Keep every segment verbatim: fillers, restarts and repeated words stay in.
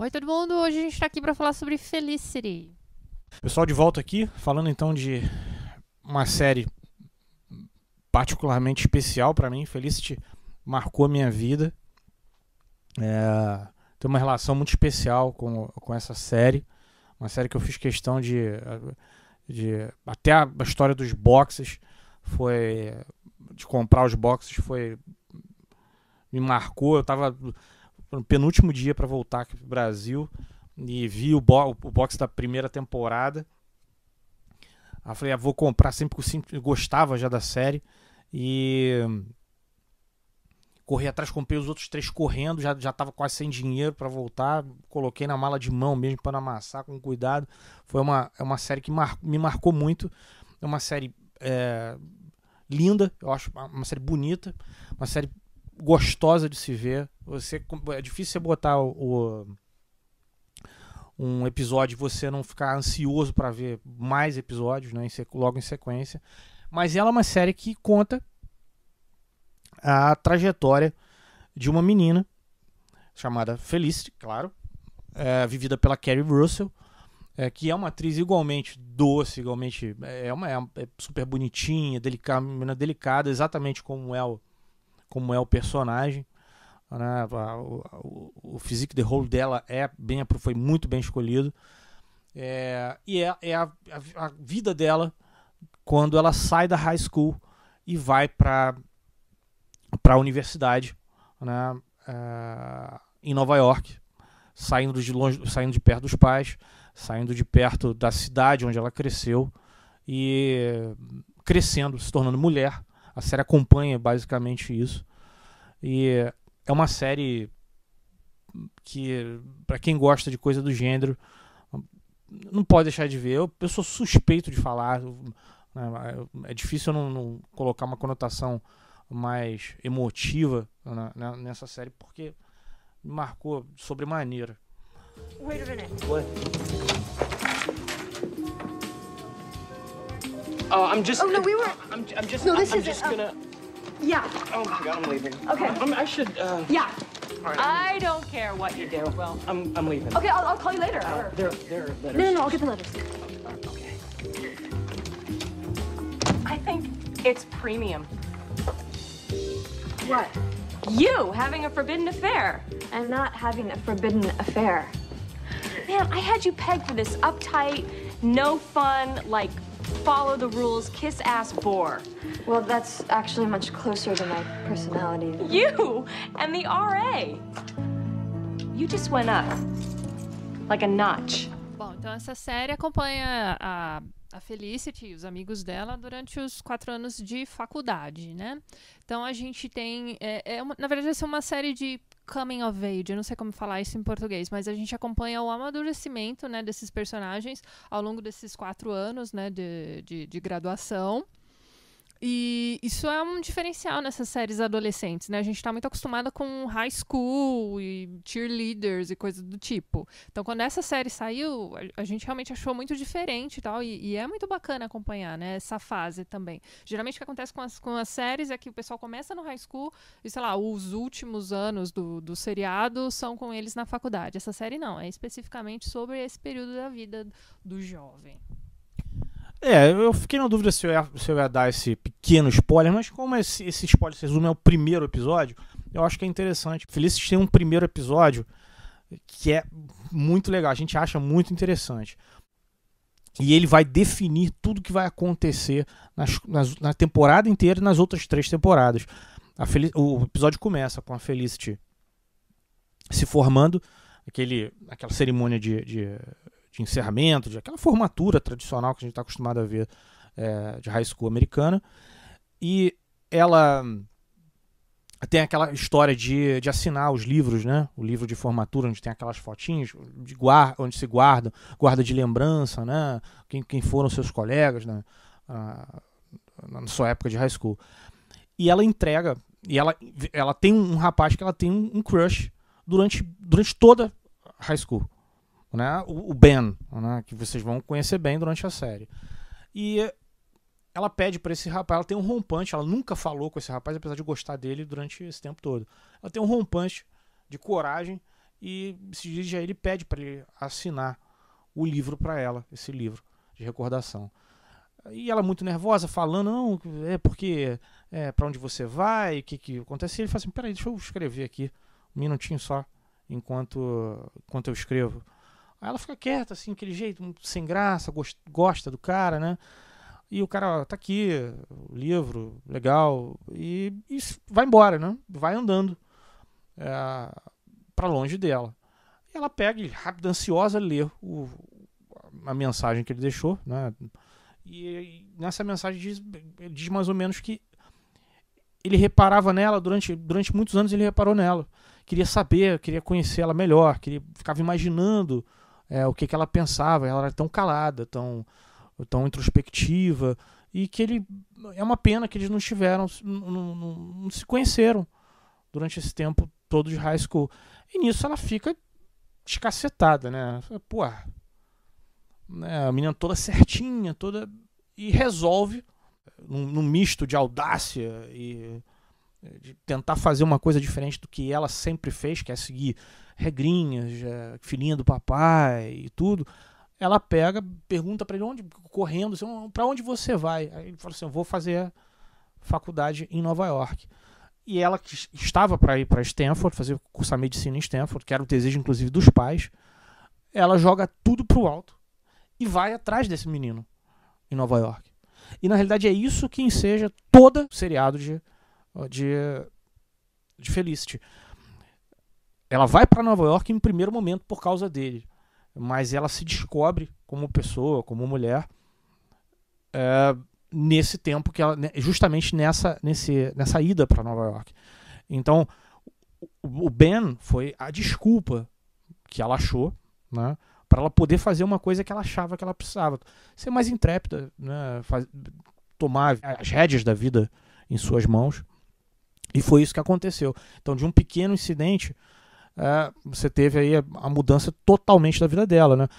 Oi todo mundo, hoje a gente tá aqui pra falar sobre Felicity. Pessoal, de volta aqui, falando então de uma série particularmente especial pra mim. Felicity marcou a minha vida. É, tem uma relação muito especial com, com essa série. Uma série que eu fiz questão de... de até a história dos boxes foi... de comprar os boxes foi... me marcou. Eu tava no penúltimo dia pra voltar aqui pro Brasil e vi o, bo o box da primeira temporada. Aí eu falei, ah, vou comprar sempre, porque eu sempre gostava já da série. E corri atrás, comprei os outros três correndo, já, já tava quase sem dinheiro para voltar. Coloquei na mala de mão mesmo para não amassar, com cuidado. Foi uma, é uma série que mar, me marcou muito. É uma série é, linda, eu acho uma série bonita, uma série gostosa de se ver. Você, é difícil você botar o, o um episódio e você não ficar ansioso para ver mais episódios, né, logo em sequência. Mas ela é uma série que conta a trajetória de uma menina chamada Felicity, claro, é, vivida pela Keri Russell, é, que é uma atriz igualmente doce, igualmente é, uma, é super bonitinha, delicada, menina delicada, exatamente como é o, como é o personagem. Né, o, o, o physique de role dela é bem, foi muito bem escolhido. É, e é, é a, a, a vida dela quando ela sai da high school e vai para para a universidade, né, uh, em Nova York, saindo de longe, saindo de perto dos pais, saindo de perto da cidade onde ela cresceu e crescendo, se tornando mulher. A série acompanha basicamente isso. E é uma série que, para quem gosta de coisa do gênero, não pode deixar de ver. Eu, eu sou suspeito de falar, né, é difícil eu não, não colocar uma conotação mais emotiva na, nessa série, porque me marcou sobremaneira. Wait a minute. What? Oh, I'm just. Oh no, we were. I'm, I'm just. No, this I'm is just it. gonna. Yeah. Oh my God, I'm leaving. Okay. I'm, I should. Uh, Yeah. all right, I don't care what you do. well, I'm. I'm leaving. Okay, I'll, I'll call you later. Uh, they're. They're letters. No, no, no, I'll get the letters. Uh, okay. I think it's premium. What? You having a forbidden affair. I'm not having a forbidden affair. Man, I had you pegged for this uptight, no fun, like, follow the rules, kiss ass bore. Well, that's actually much closer to my personality. You and the R A. You just went up. Like a notch. Bom, então essa série acompanha a, a Felicity e os amigos dela durante os quatro anos de faculdade, né? Então a gente tem... É, é uma, na verdade, essa é uma série de coming of age, eu não sei como falar isso em português, mas a gente acompanha o amadurecimento, né, desses personagens ao longo desses quatro anos, né, de, de, de graduação. E isso é um diferencial nessas séries adolescentes, né? A gente tá muito acostumada com high school e cheerleaders e coisas do tipo. Então, quando essa série saiu, a, a gente realmente achou muito diferente e tal. E, e é muito bacana acompanhar, né? Essa fase também. Geralmente, o que acontece com as, com as séries é que o pessoal começa no high school e, sei lá, os últimos anos do, do seriado são com eles na faculdade. Essa série não. É especificamente sobre esse período da vida do jovem. É, eu fiquei na dúvida se eu, ia, se eu ia dar esse pequeno spoiler, mas como esse, esse spoiler se resume ao primeiro episódio, eu acho que é interessante. Felicity tem um primeiro episódio que é muito legal, a gente acha muito interessante. E ele vai definir tudo que vai acontecer nas, nas, na temporada inteira e nas outras três temporadas. A Fel- o episódio começa com a Felicity se formando, aquele, aquela cerimônia de... de de encerramento, de aquela formatura tradicional que a gente está acostumado a ver é, de high school americana. E ela tem aquela história de, de assinar os livros, né? O livro de formatura, onde tem aquelas fotinhas, de guarda, onde se guarda, guarda de lembrança, né? Quem, quem foram seus colegas, né? Ah, na sua época de high school. E ela entrega, e ela, ela tem um rapaz que ela tem um, um crush durante, durante toda a high school. Né? O, o Ben, né? Que vocês vão conhecer bem durante a série. E ela pede para esse rapaz, ela tem um rompante, ela nunca falou com esse rapaz, apesar de gostar dele durante esse tempo todo. Ela tem um rompante de coragem e se dirige a ele e pede para ele assinar o livro para ela, esse livro de recordação. E ela muito nervosa, falando, não, é porque é para onde você vai, o que, que acontece? E ele fala assim, peraí, deixa eu escrever aqui, um minutinho só, enquanto, enquanto eu escrevo. Aí ela fica quieta, assim, aquele jeito, sem graça, gosta do cara, né? E o cara, ó, tá aqui, o livro, legal, e, e vai embora, né? Vai andando é, para longe dela. E ela pega, e rápido, ansiosa, lê o, a mensagem que ele deixou, né? E, e nessa mensagem diz, ele diz mais ou menos que ele reparava nela, durante, durante muitos anos ele reparou nela. Queria saber, queria conhecer ela melhor, queria, ficava imaginando é, o que, que ela pensava. Ela era tão calada, tão, tão introspectiva, e que ele, é uma pena que eles não estiveram, não, não, não, não se conheceram durante esse tempo todo de high school. E nisso ela fica descacetada, né? Pô, né, a menina toda certinha, toda, e resolve, num, num misto de audácia e de tentar fazer uma coisa diferente do que ela sempre fez, que é seguir regrinhas, é, filhinha do papai e tudo. Ela pega, pergunta para ele, onde, correndo, assim, para onde você vai? Aí ele fala assim, eu vou fazer faculdade em Nova York. E ela que estava para ir para Stanford, fazer cursar medicina em Stanford, que era o desejo inclusive dos pais, ela joga tudo pro alto e vai atrás desse menino em Nova York. E na realidade é isso que enseja todo o seriado de, de, de Felicity. Ela vai para Nova York em primeiro momento por causa dele, mas ela se descobre como pessoa, como mulher, é, nesse tempo, que ela, justamente nessa, nesse, nessa ida para Nova York. Então, o Ben foi a desculpa que ela achou, né, para ela poder fazer uma coisa que ela achava que ela precisava. Ser mais intrépida, né, faz, tomar as rédeas da vida em suas mãos. E foi isso que aconteceu. Então, de um pequeno incidente, é, você teve aí a, a mudança totalmente da vida dela, né?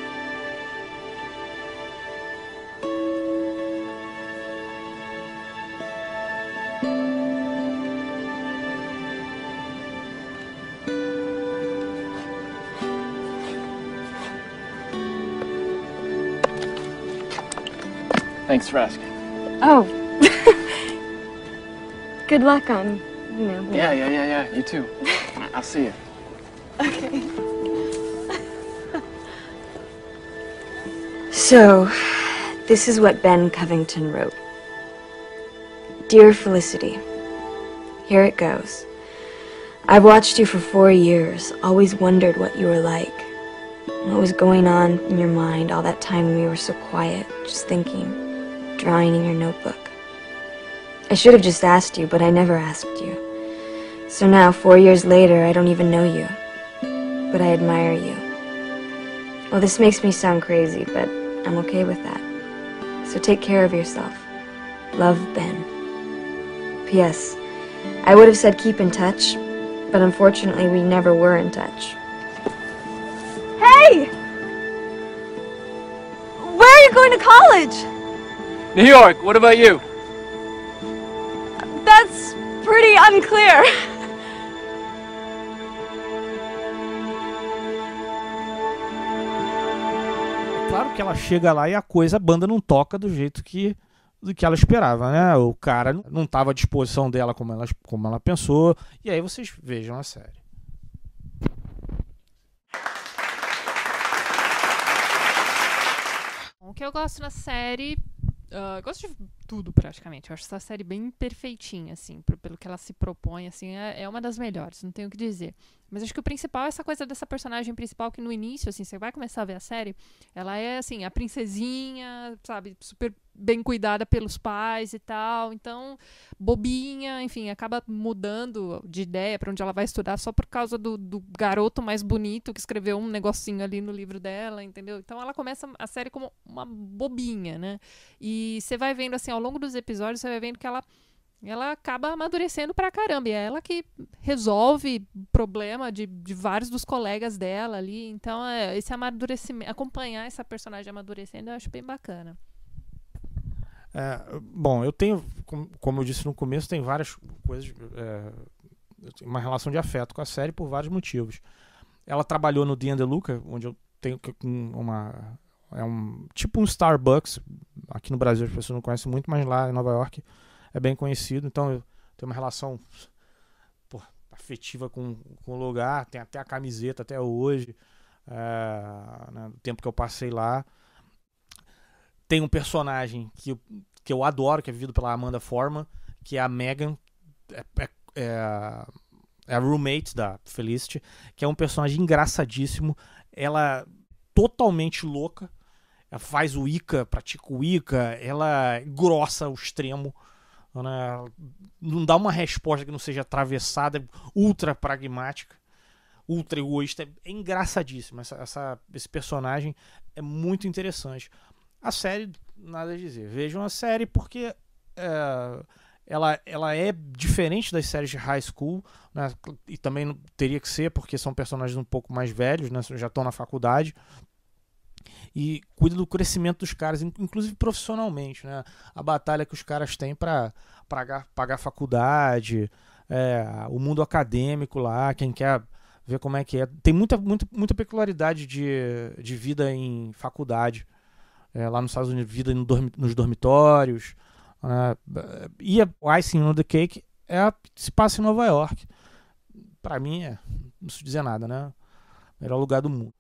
Thanks for asking. Oh. Good luck on, you know. Yeah, yeah, yeah, yeah. You too. I'll see you. Okay. So, this is what Ben Covington wrote. Dear Felicity, here it goes. I've watched you for four years, always wondered what you were like. What was going on in your mind all that time we were so quiet, just thinking, drawing in your notebook. I should have just asked you, but I never asked you. So now, four years later, I don't even know you. But I admire you. Well, this makes me sound crazy, but I'm okay with that. So take care of yourself. Love, Ben. P S I would have said keep in touch, but unfortunately we never were in touch. Hey! Where are you going to college? New York, what about you? That's pretty unclear. Claro que ela chega lá e a coisa, a banda não toca do jeito que, do que ela esperava, né? O cara não estava à disposição dela como ela, como ela pensou. E aí vocês vejam a série. O que eu gosto na série... Uh, eu gosto de tudo, praticamente. Eu acho essa série bem perfeitinha, assim, pro, pelo que ela se propõe, assim, é, é uma das melhores, não tenho o que dizer. Mas acho que o principal é essa coisa dessa personagem principal que no início, assim, você vai começar a ver a série, ela é, assim, a princesinha, sabe, super bem cuidada pelos pais e tal, então, bobinha, enfim, acaba mudando de ideia pra onde ela vai estudar só por causa do, do garoto mais bonito que escreveu um negocinho ali no livro dela, entendeu? Então ela começa a série como uma bobinha, né? E você vai vendo, assim, ao longo dos episódios, você vai vendo que ela ela acaba amadurecendo pra caramba. E é ela que resolve o problema de, de vários dos colegas dela ali. Então, é, esse amadurecimento, acompanhar essa personagem amadurecendo, eu acho bem bacana. É, bom, eu tenho, como eu disse no começo, tem várias coisas, é, uma relação de afeto com a série por vários motivos. ela trabalhou no Dean DeLuca, onde eu tenho uma... É um tipo um Starbucks. Aqui no Brasil as pessoas não conhecem muito, mas lá em Nova York é bem conhecido. Então eu tenho uma relação pô, afetiva com, com o lugar. Tem até a camiseta até hoje. É, né, do tempo que eu passei lá. Tem um personagem que eu, que eu adoro, que é vivido pela Amanda Foreman, que é a Megan. É, é, é, é a roommate da Felicity, que é um personagem engraçadíssimo. Ela totalmente louca. Ela faz o Wicca, pratica o Wicca, ela é grossa ao extremo, né? Não dá uma resposta que não seja atravessada, é ultra pragmática, ultra egoísta, é engraçadíssimo. Essa, essa, esse personagem é muito interessante. A série, nada a dizer. Vejam a série porque é, ela, ela é diferente das séries de high school, né? E também não, teria que ser porque são personagens um pouco mais velhos, né? Já estão na faculdade. E cuida do crescimento dos caras, inclusive profissionalmente, né? A batalha que os caras têm para pagar, pagar faculdade, é, o mundo acadêmico lá, quem quer ver como é que é. Tem muita, muita, muita peculiaridade de, de vida em faculdade, é, lá nos Estados Unidos, vida no dormi, nos dormitórios. É, e a Icing on the Cake é a, se passa em Nova York. Para mim, é, não preciso dizer nada, né? Melhor lugar do mundo.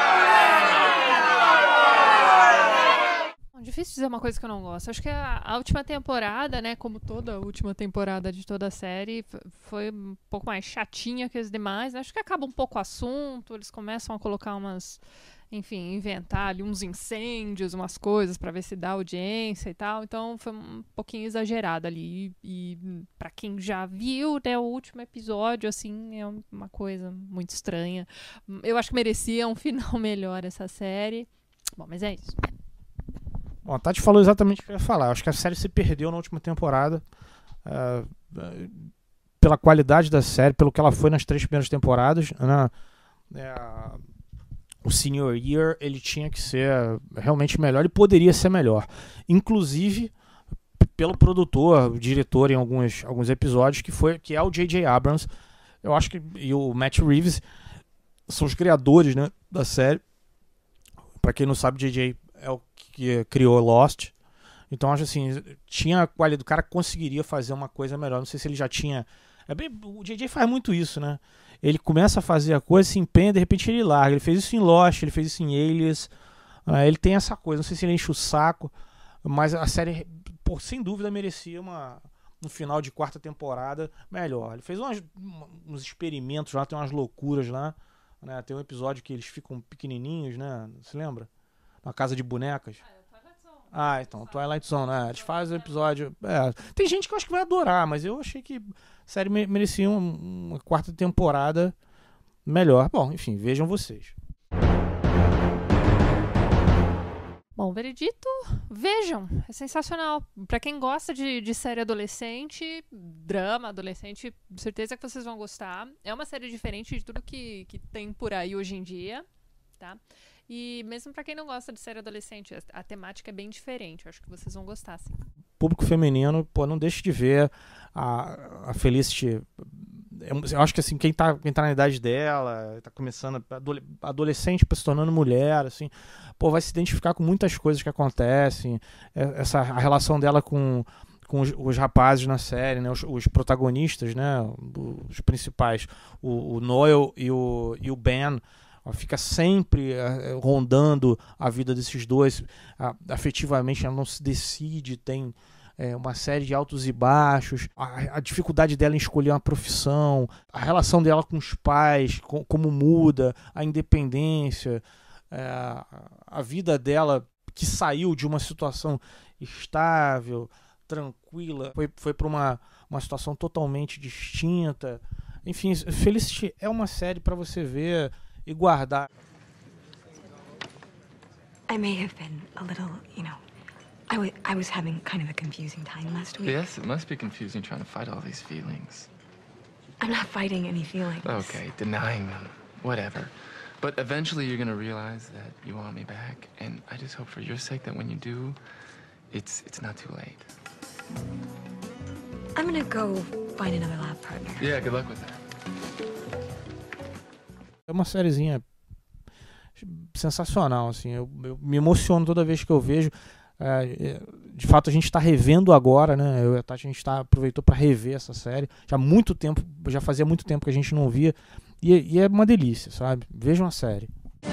Difícil dizer uma coisa que eu não gosto. Acho que a, a última temporada, né, como toda a última temporada de toda a série, foi um pouco mais chatinha que as demais. Acho que acaba um pouco o assunto, eles começam a colocar umas, enfim, inventar ali uns incêndios, umas coisas pra ver se dá audiência e tal. Então foi um pouquinho exagerado ali. E, e pra quem já viu, né, o último episódio, assim, é uma coisa muito estranha. Eu acho que merecia um final melhor essa série. Bom, mas é isso. Bom, a Tati falou exatamente o que eu ia falar. Acho que a série se perdeu na última temporada. Uh, uh, pela qualidade da série, pelo que ela foi nas três primeiras temporadas, né? Uh, o Senior Year ele tinha que ser realmente melhor e poderia ser melhor. Inclusive pelo produtor, diretor em alguns, alguns episódios, que, foi, que é o J J Abrams. Eu acho que e o Matt Reeves são os criadores, né, da série. Pra quem não sabe, J J é o que criou Lost. Então acho assim, tinha a qualidade, o cara conseguiria fazer uma coisa melhor. Não sei se ele já tinha. É bem, o J J faz muito isso, né? Ele começa a fazer a coisa, se empenha, de repente ele larga. Ele fez isso em Lost, ele fez isso em Alias. Uh, ele tem essa coisa, não sei se ele enche o saco, mas a série, pô, sem dúvida, merecia uma, no final de quarta temporada melhor. Ele fez umas, uns experimentos lá, tem umas loucuras lá, né? Tem um episódio que eles ficam pequenininhos, né? Você lembra? Na casa de bonecas. Ah, então, Twilight Zone, né? Eles fazem o episódio. É, tem gente que eu acho que vai adorar, mas eu achei que a série merecia uma, uma quarta temporada melhor. Bom, enfim, vejam vocês. Bom, veredito, vejam, é sensacional. Pra quem gosta de, de série adolescente, drama adolescente, certeza que vocês vão gostar. É uma série diferente de tudo que, que tem por aí hoje em dia, tá? E mesmo pra quem não gosta de série adolescente, a, a temática é bem diferente. Eu acho que vocês vão gostar, sim. Público feminino, pô, não deixe de ver a, a Felicity. Eu acho que assim, quem tá, quem tá na idade dela, tá começando, adolescente se tornando mulher, assim, pô, vai se identificar com muitas coisas que acontecem. Essa, a relação dela com, com os, os rapazes na série, né, os, os protagonistas, né, os principais, o, o Noel e o, e o Ben, fica sempre uh, rondando a vida desses dois. Uh, afetivamente ela não se decide, tem é, uma série de altos e baixos, a, a dificuldade dela em escolher uma profissão, a relação dela com os pais, com, como muda, a independência, é, a vida dela que saiu de uma situação estável, tranquila, foi, foi para uma, uma situação totalmente distinta. Enfim, Felicity é uma série para você ver e guardar. I may have been a little, you know, I, w I was having kind of a confusing time last week. Yes, it must be confusing trying to fight all these feelings. I'm not fighting any feelings. Okay, denying them, whatever. But eventually you're gonna realize that you want me back, and I just hope for your sake that when you do, it's it's not too late. I'm gonna go find another lab partner. Yeah, good luck with that. É uma sériezinha sensacional, assim. Eu, eu me emociono toda vez que eu vejo. É, de fato, a gente está revendo agora, né? Eu e a Tati, a gente tá, aproveitou para rever essa série. Já há muito tempo, já fazia muito tempo que a gente não via. E, e é uma delícia, sabe? Vejam a série.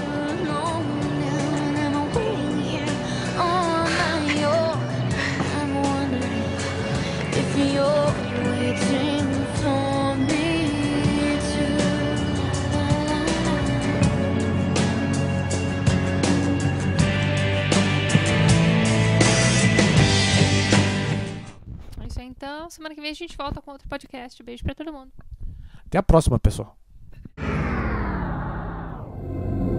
Então, semana que vem a gente volta com outro podcast. Beijo pra todo mundo. Até a próxima, pessoal.